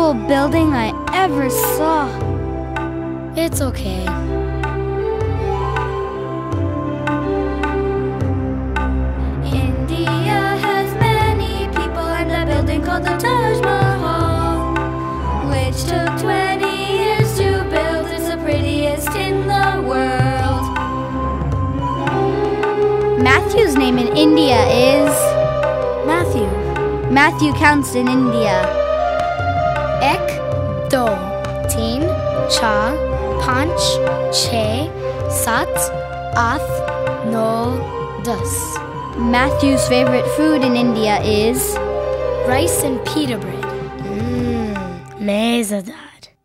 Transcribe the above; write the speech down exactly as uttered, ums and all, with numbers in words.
beautiful building I ever saw. It's okay. India has many people and a building called the Taj Mahal, which took twenty years to build. It's the prettiest in the world. Matthew's name in India is Matthew. Matthew counts in India. Ek, do, teen, cha, panch, che, sat, ath, no, das. Matthew's favorite food in India is Rice and pita bread. Mmm, mazadar.